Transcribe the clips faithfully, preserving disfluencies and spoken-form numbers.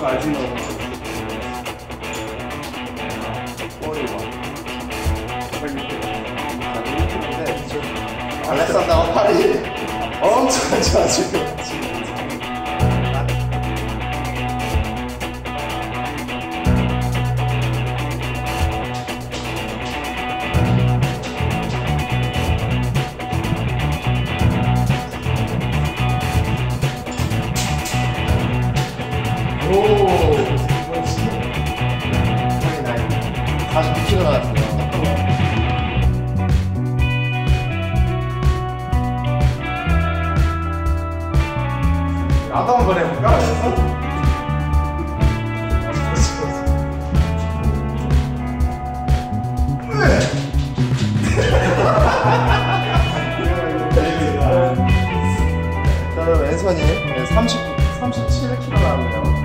알지 너. 알렉산더가 팔이 엄청 좋아 지금. 사십구 킬로그램 나왔어요. 나도 한번 해볼까? 저는 왼손이 삼십, 삼십칠 킬로그램 나왔네요.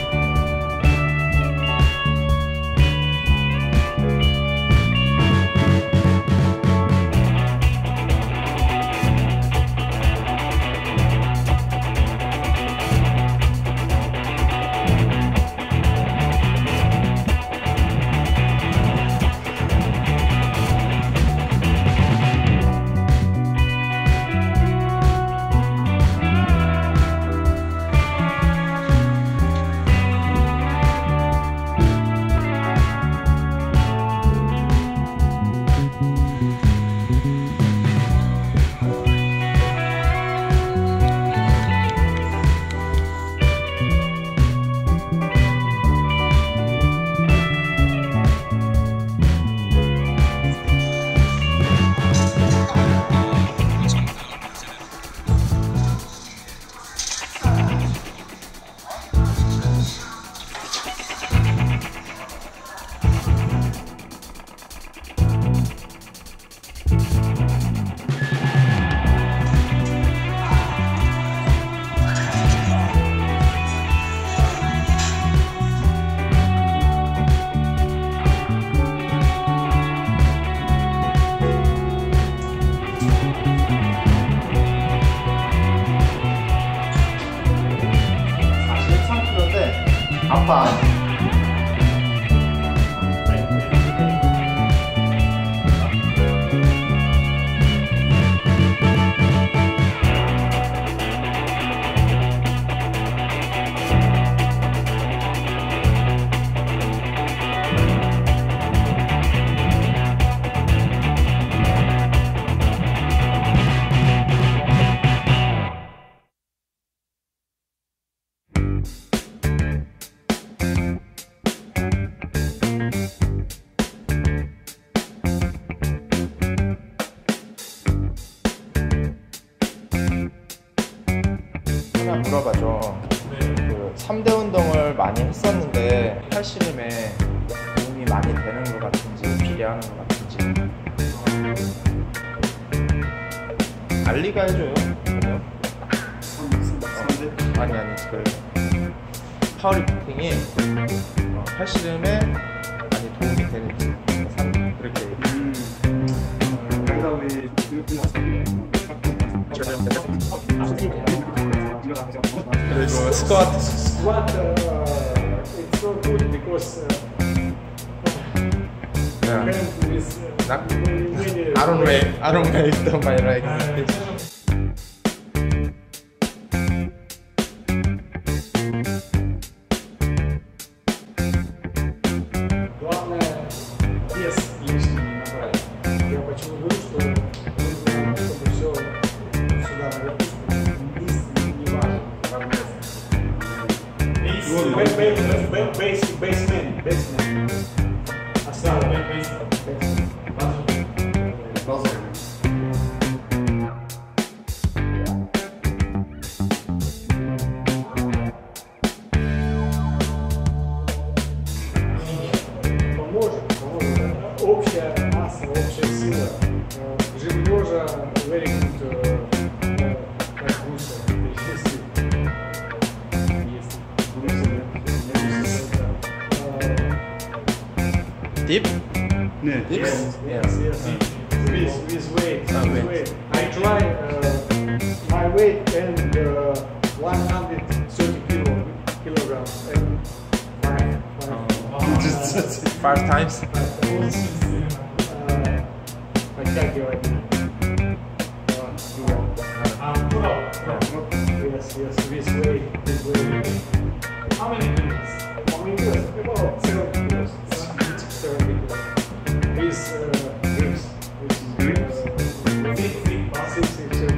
아빠. 물어봐줘. 네. 그 삼 대 운동을 많이 했었는데 팔씨름에 도움이 많이 되는 것 같은지 비례하는 것 같은지. 알리가 해줘요. 그러면. 어, 아니 아니 그 파워리프팅이 어, 팔씨름에 많이 도움이 되는지 그렇게. 음. 그러다 우리 그리고 스쿼트. Squat, uh, it's so good because uh, Yeah. hand is uh, Not, very, very, I don't make I don't make the my right. Главное вес лишний не набрать. Я почему говорю, что нужно, чтобы все сюда наверху, низ не важен, равнец. Basement, basement, basement. Асал, basement. Поможет, поможет. Общая масса, общая сила. Жим лежа, very good, как гуся, если Deep? 네. Yes, Yeah. yes, yes. With, with weight, Ah, with weight. weight. I try uh, my weight and uh, one hundred thirty kilo, kilograms, and Five times. Yes, yes, this way, this way. How many kilos? How many kilos? About seven kilos. Seven kilos. This uh, grips. This is grips. Big, big muscles.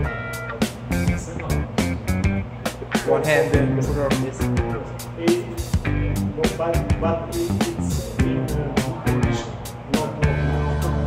One hand and put on this. It, but, but it, it's in uh, condition. Not, not now.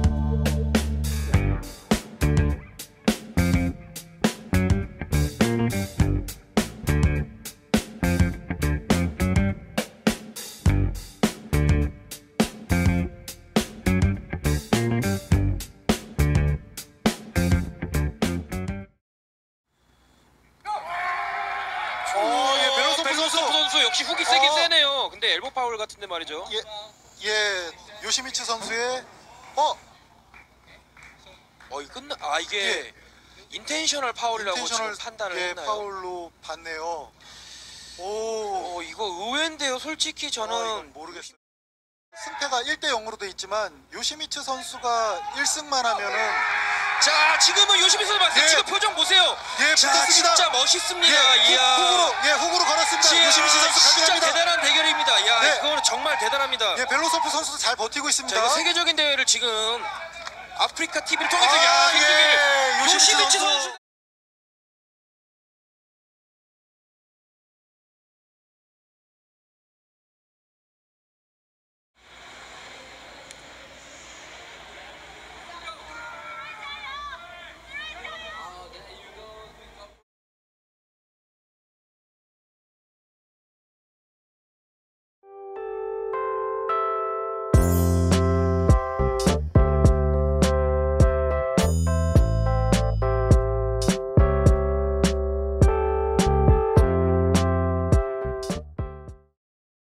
어, 예, 벨로소프 벨로소프 선수. 선수 역시 훅이 세긴 어. 세네요. 근데 엘보 파울 같은데 말이죠. 예, 예, 요시미츠 선수의 어, 어, 이 끝나 아 이게 예. 인텐셔널 파울이라고 인텐셔널 지금 판단을 예, 했나요? 파울로 봤네요. 오, 어, 이거 의외인데요. 솔직히 저는 어, 이건 모르겠어요. 승패가 일 대 영으로 돼 있지만 요시미츠 선수가 일 승만 하면은 자, 지금은 요시미 선수 봤어요. 예. 지금 표정 보세요. 예, 자, 붙었습니다. 진짜 멋있습니다. 예, 이야. 훅, 훅으로 예, 훅으로 걸었습니다. 지야, 요시미츠 선수 진짜 가져갑니다. 대단한 대결입니다. 야, 네. 그거는 정말 대단합니다. 예, 벨로소프 선수도 잘 버티고 자, 있습니다. 이거 세계적인 대회를 지금 아프리카 티비를 통해서 아, 야, 예, 세계를 요시미츠 요시미츠 선수. 선수